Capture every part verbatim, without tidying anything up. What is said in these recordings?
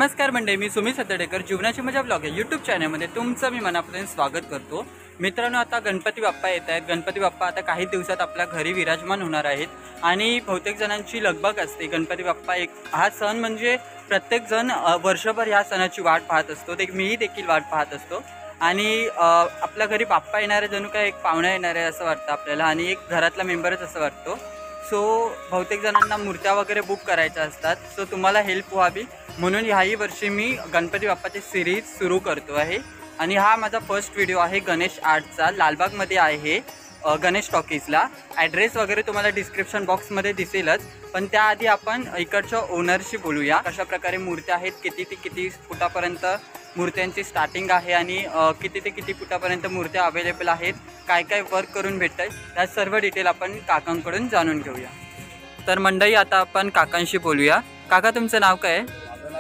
नमस्कार मंडळी, मी सुमित सतडेकर जीवनाची मजा ब्लॉग या यूट्यूब चॅनलमध्ये तुमचं मी मनापासून स्वागत करतो। मित्रांनो, आता गणपती बाप्पा येत आहेत। गणपती बाप्पा आता काही दिवसात आपल्या घरी विराजमान होणार आहेत आणि बहुतेक जणांची लगबग असते। गणपती बाप्पा एक हा सण म्हणजे प्रत्येक जण वर्षभर ह्या सणाची वाट पाहत असतो, ते मीही देखील वाट पाहत असतो। आणि आपल्या घरी बाप्पा येणार आहे, जणू काय एक पाहुणा येणार आहे असं वाटतं आपल्याला आणि एक घरातला मेंबरच असं वाटतो। सो बहुतेक जणांना मूर्त्या वगैरे बुक करायच्या असतात, सो तुम्हाला हेल्प व्हावी म्हणून ह्याही वर्षी मी गणपती बाप्पाची सिरीज सुरू करतो आहे। आणि हा माझा फर्स्ट व्हिडिओ आहे गणेश आर्टचा। लालबागमध्ये आहे गणेश टॉकीजला। ॲड्रेस वगैरे तुम्हाला डिस्क्रिप्शन बॉक्समध्ये दिसेलच, पण त्याआधी आपण इकडच्या ओनरशी बोलूया। कशा प्रकारे मूर्त्या आहेत, किती ते किती फुटापर्यंत मूर्त्यांची स्टार्टिंग आहे आणि किती ते किती फुटापर्यंत मूर्त्या अवेलेबल आहेत, काय काय वर्क करून भेटतं, त्या सर्व डिटेल आपण काकांकडून जाणून घेऊया। तर मंडळी, आता आपण काकांशी बोलूया। काका, तुमचं नाव काय आहे?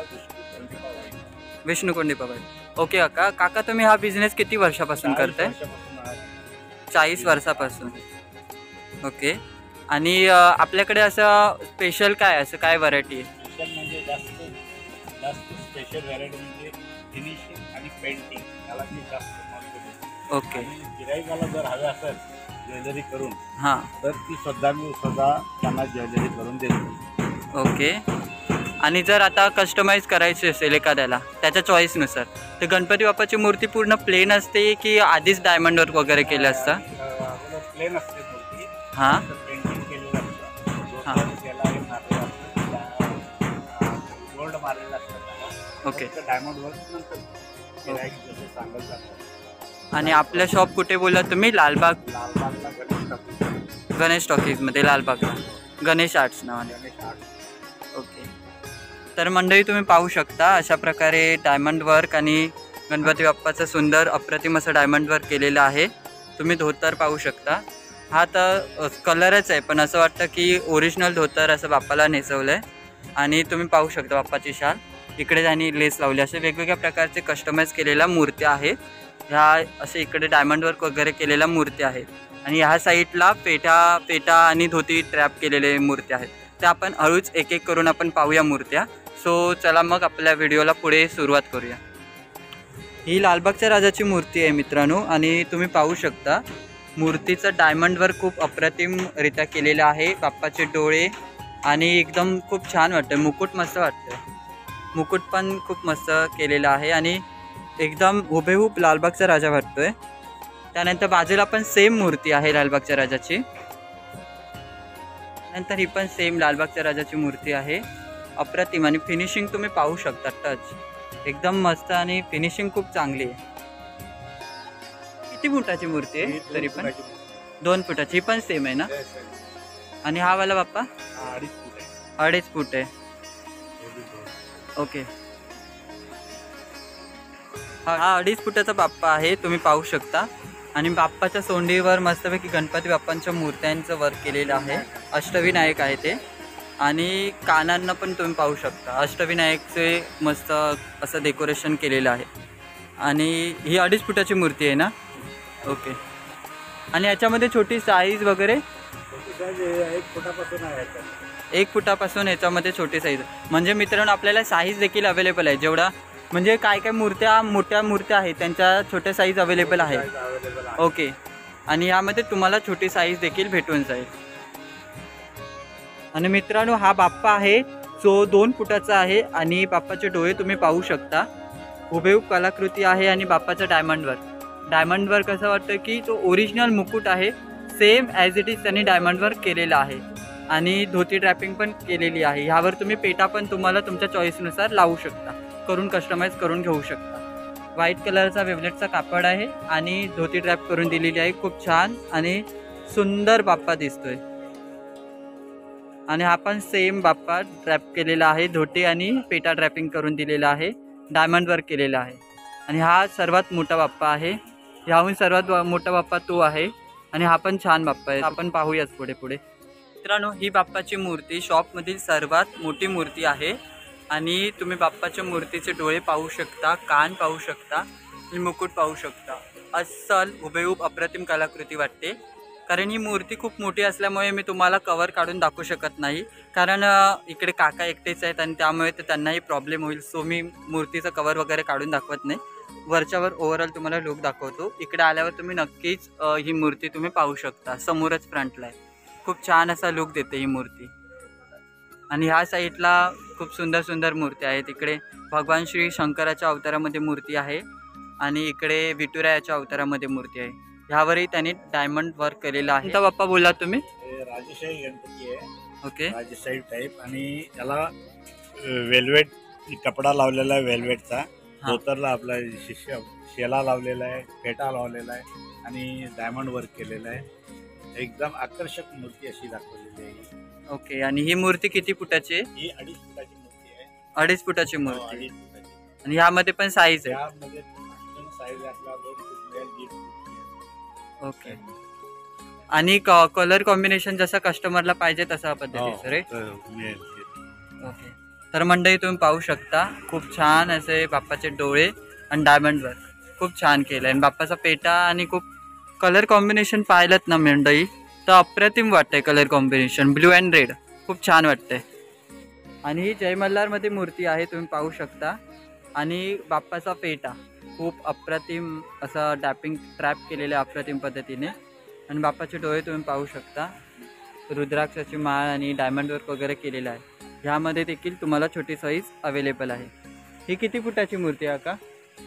विष्णू कोंडी पवार। ओके काका, काका तुम्ही हा बिझनेस किती वर्षापासून करताय? चाळीस वर्षापासून। ओके, आणि आपल्याकडे असं स्पेशल काय, असं काय व्हरायटी आहे? स्पेशल म्हणजे जास्त जास्त स्पेशल व्हरायटी म्हणजे फिनिशिंग आणि पेंटिंग, याला मी जास्त महत्त्व देतो। ओके, गिराईकाला जर हवे असेल ज्वेलरी करून, हां, तर ती सुद्धा मी स्वतः त्यांना ज्वेलरी करून देतो। ओके, आणि जर आता कस्टमाइज करायची असेल एखाद्याला त्याच्या चॉईसनुसार, तर गणपती बाप्पाची मूर्ती पूर्ण प्लेन असते की आधीच डायमंड वर्क वगैरे केलं असतं? प्लेन असते मूर्ती, हां पेंटिंग केलेलं असतं, हां, त्याला हे मारलेलं असतं, गोल्ड मारलेलं असतं। ओके, डायमंड वर्क नंतर गिराईक जसं सांगत जातं। आणि आपलं शॉप कुठे बोलला तुम्ही? लालबाग? लालबागला गणेश टॉकीज, गणेश टॉकीजमध्ये लालबागला गणेश आर्ट्स नावाने। गणेश आर्ट। ओके, तर मंडळी तुम्ही पाहू शकता अशा प्रकारे डायमंड वर्क आणि गणपती बाप्पाचं सुंदर अप्रतिम असं डायमंड वर्क केलेलं आहे। तुम्ही धोतर पाहू शकता, हा तर कलरच आहे पण असं वाटतं की ओरिजिनल धोतर असं बाप्पाला नेसवलं आहे। आणि तुम्ही पाहू शकता बाप्पाची शाल इकडे त्यांनी लेस लावली, असे वेगवेगळ्या प्रकारचे कस्टमाइज केलेल्या मूर्त्या आहेत। ह्या असे इकडे डायमंड वर्क वगैरे केलेल्या मूर्त्या आहेत आणि ह्या साईडला पेटा पेटा आणि धोती ट्रॅप केलेले मूर्त्या आहेत। त्या आपण हळूच एक एक करून आपण पाहूया मूर्त्या। सो चला मग आपल्या व्हिडिओला पुढे सुरुवात करूया। ही लालबागच्या राजाची मूर्ती आहे मित्रांनो, आणि तुम्ही पाहू शकता मूर्तीचं डायमंड वर्क खूप अप्रतिमरित्या केलेलं आहे। बाप्पाचे डोळे आणि एकदम खूप छान वाटतं, मुकुट मस्त वाटतं, मुकुट पण खूप मस्त केलेलं आहे आणि एकदम हुबेहूब लालबागचा राजा वाटतोय। त्यानंतर बाजूला पण सेम मूर्ती आहे लालबागच्या राजाची, नंतर ही पण सेम लालबागच्या राजाची मूर्ती आहे। अप्रतिम, आणि फिनिशिंग तुम्ही पाहू शकता, टच एकदम मस्त आणि फिनिशिंग खूप चांगली आहे। किती फुटाची मूर्ती आहे तरी पण? दोन फुटाची पण सेम आहे ना? आणि हा वाला बाप्पा अडीच फूट आहे। अडीच फूट आहे। ओके, हा अडीच फुटाचा बाप्पा आहे, तुम्ही पाहू शकता। आणि बाप्पाच्या सोंडीवर मस्तपैकी गणपती बाप्पांच्या मूर्त्यांचं वर्क केलेलं आहे। अष्टविनायक आहे ते, आणि कानांना पण तुम्ही पाहू शकता अष्टविनायकचे मस्त असं डेकोरेशन केलेलं आहे। आणि ही अडीच फुटाची मूर्ती आहे ना? ओके, आणि याच्यामध्ये छोटी साईज वगैरे एक फुटापासून आहे, एक फुटापासून याच्यामध्ये छोटी साईज, म्हणजे मित्रांनो आपल्याला साईज देखील अवेलेबल आहे। जेवढा म्हणजे काय काय मूर्त्या मोठ्या मूर्त्या आहेत त्यांच्या छोट्या साईज अवेलेबल आहे। ओके, आणि यामध्ये तुम्हाला छोटी साईज देखील भेटून जाईल। आणि मित्रांनो हा बाप्पा आहे जो दोन फुटाचा आहे आणि बाप्पाचे डोळे तुम्ही पाहू शकता, हुबेहूब कलाकृती आहे। आणि बाप्पाचं डायमंड वर्क, डायमंड वर्क असं वाटतं की जो ओरिजिनल मुकुट आहे सेम ॲज इट इज त्यांनी डायमंड वर्क केलेलं आहे। आणि धोती ड्रॅपिंग पण केलेली आहे। ह्यावर तुम्ही पेटा पण तुम्हाला तुमच्या चॉईसनुसार लावू शकता, करून कस्टमाइज करून घेऊ शकता। व्हाईट कलरचा वेव्हलेटचा कापड आहे आणि धोती ड्रॅप करून दिलेली आहे, खूप छान आणि सुंदर बाप्पा दिसतोय। आणि हा पण सेम बाप्पा ड्रॅप केलेला आहे, धोती आणि पेटा ड्रॅपिंग करून दिलेला आहे, डायमंड वर्क केलेला आहे। आणि हा सर्वात मोठा बाप्पा आहे, ह्याहून सर्वात मोठा बाप्पा तो आहे। आणि हा पण छान बाप्पा आहे, आपण पाहूयाच पुढे पुढे। मित्रांनो ही बाप्पाची मूर्ती शॉपमधील सर्वात मोठी मूर्ती आहे। आणि तुम्ही बाप्पाच्या मूर्तीचे डोळे पाहू शकता, कान पाहू शकता आणि मुकुट पाहू शकता। अस्सल हुबेहूब अप्रतिम कलाकृती वाटते। कारण ही मूर्ती खूप मोठी असल्यामुळे मी तुम्हाला कवर काढून दाखवू शकत नाही, कारण अ, इकडे काका एकटेच आहेत आणि त्यामुळे ते त्यांनाही प्रॉब्लेम होईल. सो मी मूर्तीचं कवर वगैरे काढून दाखवत नाही, वरच्यावर ओव्हरऑल तुम्हाला लुक दाखवतो. इकडे आल्यावर तुम्ही नक्कीच अ, ही मूर्ती तुम्ही पाहू शकता. समोरच फ्रंटला आहे. खूप छान असा लुक देते ही मूर्ती. आणि ह्या साईडला खूप सुंदर सुंदर मूर्ती आहेत. इकडे भगवान श्री शंकराच्या अवतारामध्ये मूर्ती आहे आणि इकडे विठुरायाच्या अवतारामध्ये मूर्ती आहे. ह्यावरही त्यांनी डायमंड वर्क केलेलं आहे. कोणता बाप्पा बोलला तुम्ही? हे राजेशाही गणपती आहे. ओके. राजेशाही टाईप आणि त्याला वेल्वेट कपडा लावलेला आहे वेल्वेटचा. धोतरला आपला शिष्य शेला लावलेला आहे, फेटा लावलेला आहे आणि डायमंड वर्क केलेला आहे. एकदम आकर्षक मूर्ती अशी दाखवलेली आहे. ओके. आणि ही मूर्ती किती फुटाची आहे? ही अडीच फुटाची मूर्ती आहे. अडीच फुटाची हो, मूर्ती. अडीच फुटाची. आणि ह्यामध्ये पण साईज आहे. यामध्ये साईज आपला दोन फूट मिळेल, दीड फूट मिळेल. ओके. आणि कलर कॉम्बिनेशन जसं कस्टमरला पाहिजे तसा पद्धतीचं रे. हो, मिळेल. ओके. तर मंडळी तुम्ही पाहू शकता खूप छान असे बाप्पाचे डोळे आणि डायमंड वर्क खूप छान केलं आहे. आणि बाप्पाचा पेटा आणि खूप कलर कॉम्बिनेशन पाहिलं ना मंडळी तर अप्रतिम वाटतंय. Colour combination blue and red खूप छान वाटतंय. आणि ही जय मल्हारमध्ये मूर्ती आहे, तुम्ही पाहू शकता. आणि बाप्पाचा पेटा खूप अप्रतिम असा डॅपिंग ट्रॅप केलेलं आहे अप्रतिम पद्धतीने. आणि बाप्पाचे डोळे तुम्ही पाहू शकता. रुद्राक्षाची माळ आणि डायमंड वर्क वगैरे केलेलं आहे. ह्यामध्ये देखील तुम्हाला छोटी साईज अवेलेबल आहे. ही किती फुटाची मूर्ती आहे का?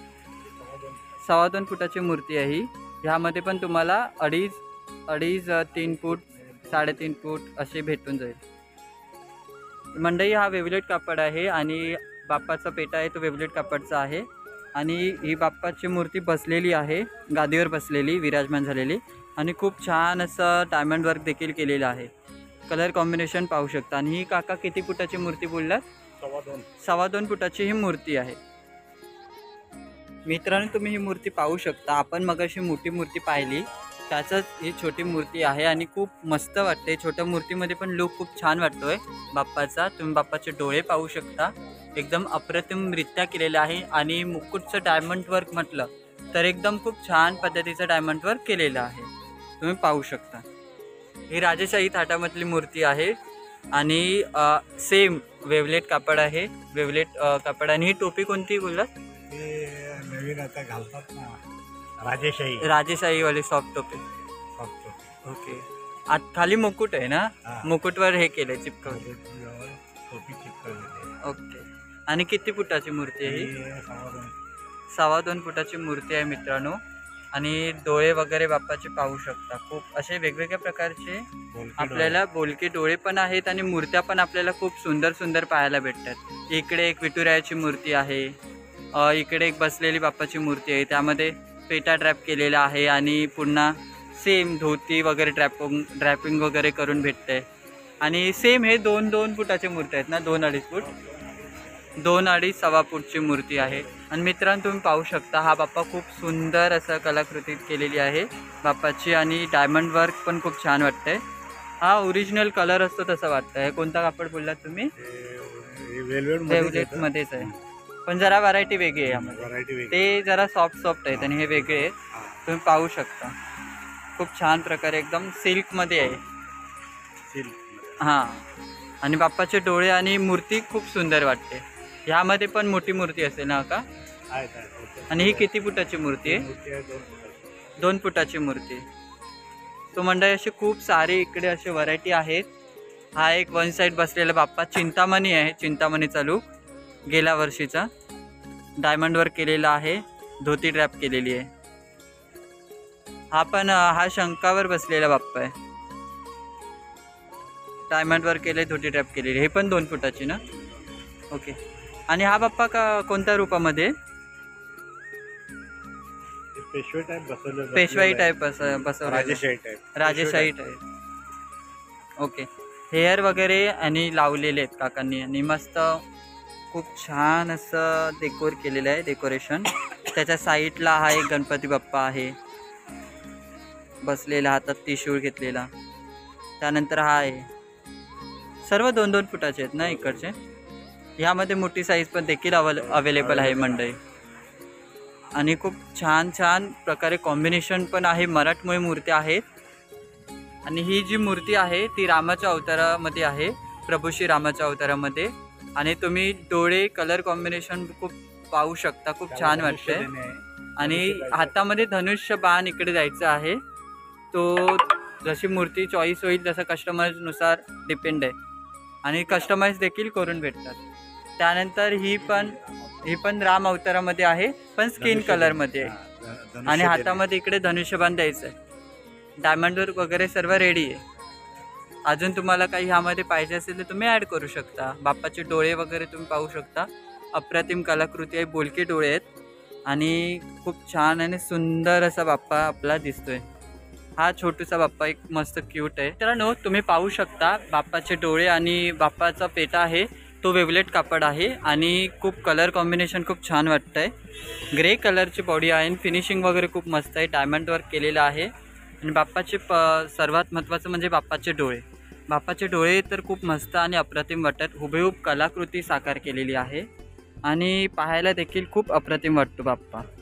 सव्वा दोन फुटाची मूर्ती आहे ही. ह्यामध्ये पण तुम्हाला अडीच अडीच तीन फूट साडेतीन फूट असे भेटून जाईल. मंडई हा वेव्हलेट कापड आहे आणि बाप्पाचा पेटा आहे तो वेव्हलेट कापडचा आहे. आणि ही बाप्पाची मूर्ती बसलेली आहे, गादीवर बसलेली विराजमान झालेली. आणि खूप छान असं डायमंड वर्क देखील केलेलं आहे. कलर कॉम्बिनेशन पाहू शकता. आणि ही काका किती फुटाची मूर्ती बोललात? सव्वा दोन सव्वा दोन फुटाची ही मूर्ती आहे. मित्रांनो तुम्ही ही मूर्ती पाहू शकता. आपण मगाशी मोठी मूर्ती पाहिली त्याचंच ही छोटी मूर्ती आहे आणि खूप मस्त वाटते. छोट्या मूर्तीमध्ये पण लुक खूप छान वाटतोय बाप्पाचा. तुम्ही बाप्पाचे डोळे पाहू शकता, एकदम अप्रतिमरित्या केलेले आहे. आणि मुकुटचं डायमंड वर्क म्हटलं तर एकदम खूप छान पद्धतीचं डायमंड वर्क केलेलं आहे, तुम्ही पाहू शकता. ही राजेशाही थाटामधली मूर्ती आहे आणि सेम वेव्हलेट कापड आहे. वेव्हलेट कापड. आणि ही टोपी कोणती बोललात? ते नवीन आता घालतात ना, राजेशाही राजेशाहीवाली सॉफ्ट टोपी. सॉफ्ट टोपी. ओके. आत खाली मुकुट आहे ना, हा. मुकुटवर हे केलंय चिपकवले. टोपी चिपकवलेली. ओके. आणि किती फुटाची मूर्ती आहे ही? हे सव्वा दोन. सव्वा दोन फुटाची मूर्ती आहे मित्रांनो. आणि डोळे वगैरे बाप्पाचे पाहू शकता. खूप असे वेगवेगळ्या प्रकारचे आपल्याला बोलके डोळे पण आहेत आणि मूर्त्या पण आपल्याला खूप सुंदर सुंदर पाहायला भेटतात. इकडे एक विठुरायाची मूर्ती आहे, इकडे एक बसलेली बाप्पाची मूर्ती आहे, त्यामध्ये पेटा ट्रॅप केलेला आहे. आणि पुन्हा सेम धोती वगैरे ट्रॅपिंग ड्रॅपिंग वगैरे करून भेटते. आणि सेम हे दोन दोन फुटाचे मूर्ती आहेत ना, दोन अडीच फूट दोन अडीच सव्वा फूटची मूर्ती आहे. आणि मित्रांनो तुम्ही पाहू शकता हा बाप्पा खूप सुंदर असं कलाकृती केलेली आहे बाप्पाची. आणि डायमंड वर्क पण खूप छान वाटतंय. हा ओरिजिनल कलर असतो तसं वाटतंय. कोणता कापड बोललात तुम्ही? वेव्हलेट मध्येच आहे, पण जरा व्हरायटी वेगळी आहे यामध्ये. ते जरा सॉफ्ट सॉफ्ट आहेत आणि हे वेगळे आहेत, तुम्ही पाहू शकता. खूप छान प्रकारे एकदम सिल्कमध्ये आहे. हां. आणि बाप्पाचे डोळे आणि मूर्ती खूप सुंदर वाटते. ह्यामध्ये पण मोठी मूर्ती असेल ना का? आणि ही किती फुटाची मूर्ती आहे? दोन फुटाची मूर्ती. तो मंडळी अशी खूप सारी इकडे अशी व्हरायटी आहेत. हा एक वन साईड बसलेला बाप्पा चिंतामणी आहे, चिंतामणीचा लूक गेल्या वर्षीचा. डायमंड वर्क केलेला आहे, धोती ट्रॅप केलेली आहे. हा पण हा शंकावर बसलेला बाप्पा आहे, डायमंड वर्क केले, धोती ट्रॅप केलेली. हे पण दोन फुटाची ना? ओके. आणि हा बाप्पा का कोणत्या रूपामध्ये? पेशवाई टाईप बसवलं. पेशवाई टाईप बसवलं. राजेशाही टाईप. राजेशाही टाईप. ओके. हेअर वगैरे आणि लावलेले आहेत काकांनी. आणि मस्त खूप छान असं डेकोर केलेलं आहे, डेकोरेशन. त्याच्या साईडला हा एक गणपती बाप्पा आहे बसलेला, हातात त्रिशूळ घेतलेला. त्यानंतर हा आहे. सर्व दोन दोन फुटाचे आहेत ना इकडचे. ह्यामध्ये मोठी साईज पण देखील अवेल अवेलेबल आहे मंडळी. आणि खूप छान छान प्रकारे कॉम्बिनेशन पण आहे. मराठमोळी मूर्त्या आहेत आणि ही जी मूर्ती आहे ती रामाच्या अवतारामध्ये आहे, प्रभू श्री रामाच्या अवतारामध्ये. आणि तुम्ही डोळे कलर कॉम्बिनेशन खूप पाहू शकता, खूप छान वाटतंय. आणि हातामध्ये धनुष्य बाण इकडे द्यायचं आहे. तो जशी मूर्ती चॉईस होईल तसं कस्टमरनुसार डिपेंड आहे आणि कस्टमाइज देखील करून भेटतात. त्यानंतर ही पण ही पण राम अवतारामध्ये आहे, पण स्किन कलरमध्ये आहे. आणि हातामध्ये इकडे धनुष्यबाण द्यायचं आहे. डायमंड वर्क वगैरे सर्व रेडी आहे. अजून तुम्हाला काही ह्यामध्ये पाहिजे असेल तर तुम्ही ॲड करू शकता. बाप्पाचे डोळे वगैरे तुम्ही पाहू शकता, अप्रतिम कलाकृती आहे, बोलके डोळे आहेत आणि खूप छान आणि सुंदर असा बाप्पा आपला दिसतोय. हा छोटूसा बाप्पा एक मस्त क्यूट आहे. मित्रांनो तुम्ही पाहू शकता बाप्पाचे डोळे आणि बाप्पाचा पेटा आहे तो वेव्हलेट कापड आहे आणि खूप कलर कॉम्बिनेशन खूप छान वाटतंय. ग्रे कलरची बॉडी आहे आणि फिनिशिंग वगैरे खूप मस्त आहे, डायमंड वर्क केलेलं आहे. आणि बाप्पाचे प सर्वात महत्त्वाचं म्हणजे बाप्पाचे डोळे. बाप्पाचे डोळे तर खूप मस्त आणि अप्रतिम वाटतात. हुबेहूब कलाकृती साकार केलेली आहे आणि पाहायला देखील खूप अप्रतिम वाटतो बाप्पा.